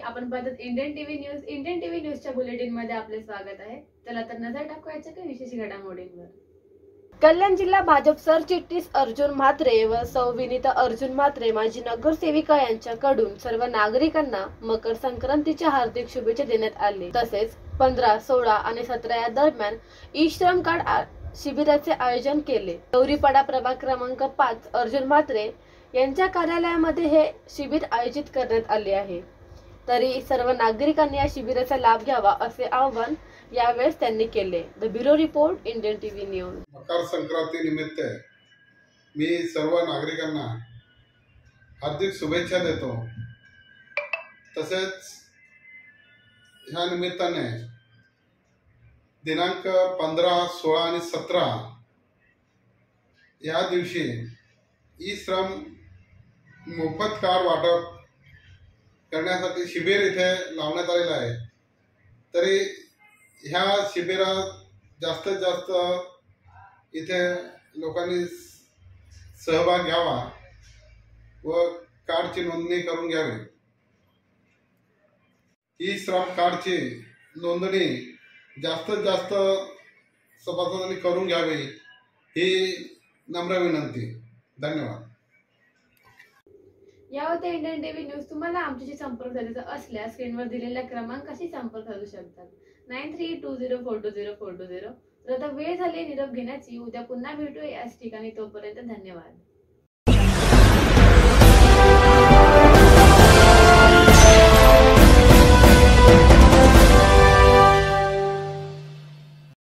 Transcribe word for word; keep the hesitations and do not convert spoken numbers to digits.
आपण पाहतात Indian TV news. Indian TV न्यूजच्या बुलेटिन मध्ये आपले स्वागत आहे. चला तर नजर टाकूयाच्या काही विशेष घडामोडींवर. कल्याण जिल्हा भाजप सरचिटणीस अर्जुन म्हात्रे व सौ विनीता अर्जुन म्हात्रे माजी नगरसेविका यांच्याकडून सर्व नागरिकांना मकर संक्रांतीच्या हार्दिक शुभेच्छा देण्यात आली. तसेच पंधरा सोळा आणि सतरा या दरम्यान ई श्रम कार्ड शिबिराचे आयोजन केले. गौरीपाडा प्रभाग क्रमांक पाच अर्जुन म्हात्रे यांच्या कार्यालयामध्ये हे शिबिर आयोजित करण्यात आले आहे. तरी सर्व नागरिकांनी या शिबिराचा लाभ घ्यावा असे आवाहन यावेळेस त्यांनी केले. The bureau report, Indian TV news. Makar Sankranti निमित्त मी सर्व नागरिकांना हार्दिक शुभेच्छा देतो. तसेच ह्या निमित्ताने दिनांक पंधरा सोळा आणि सतरा या दिवशी ई श्रम मोफत कार्ड वाटप करण्यासाठी शिबिर इथे लावण्यात आलेलं आहे. तरी ह्या शिबिरात जास्तीत जास्त इथे लोकांनी सहभाग घ्यावा व कार्डची नोंदणी करून घ्यावी. ई श्रम कार्डची नोंदणी जास्तीत जास्त सभासदांनी करून घ्यावी ही नम्र विनंती. धन्यवाद. या होत्या इंडियन टीव्ही न्यूज. तुम्हाला आमच्याशी संपर्क साधायचा असल्यास स्क्रीनवर दिलेल्या क्रमांकाशी संपर्क साधू शकतात. Nine three two zero four two zero four two zero. तर आता वेळ झाली निरोप घेण्याची. उद्या पुन्हा भेटूया याच ठिकाणी. तोपर्यंत धन्यवाद.